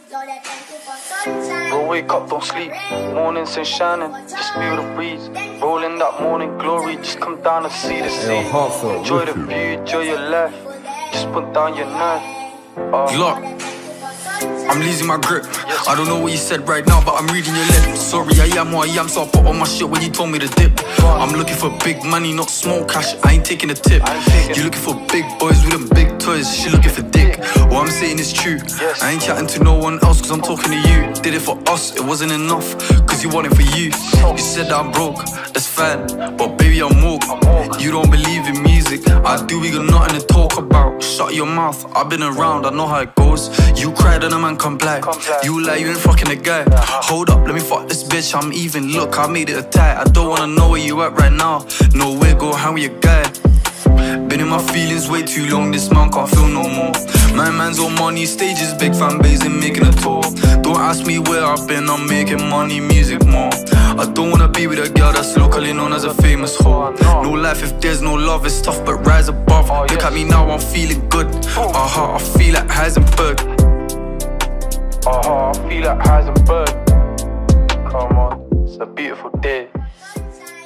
Bro, wake up, don't sleep. Morning sun shining, just feel the breeze. Rolling that morning glory, just come down and see the sea. Enjoy the view, enjoy your life. Just put down your knife. Look, I'm losing my grip. I don't know what you said right now, but I'm reading your lips. Sorry, I am who I am, so I put on my shit when you told me to dip. I'm looking for big money, not small cash. I ain't taking a tip. You looking for big boys with them big toys. She looking for dick. What I'm saying is true. I ain't chatting to no one else, cause I'm talking to you. Did it for us, it wasn't enough, cause you want it for you. You said that I'm broke, that's fine, but baby I'm woke. You don't believe in music, I do, we got nothing to talk about. Shut your mouth, I've been around, I know how it goes. You cried and a man come black. You lie, you ain't fucking a guy. Hold up, let me fuck this bitch, I'm even. Look, I made it a tie. I don't wanna know where you at right now. Nowhere, go hang with your guy. Been in my feelings way too long, this man can't feel no more. My man's on money, stages, big fan base and making a tour. Don't ask me where I've been, I'm making money, music more. I don't wanna be with a girl that's locally known as a famous whore. No life if there's no love, it's tough but rise above. Look at me now, I'm feeling good. I feel like Heisenberg. I feel like Heisenberg. Come on, it's a beautiful day.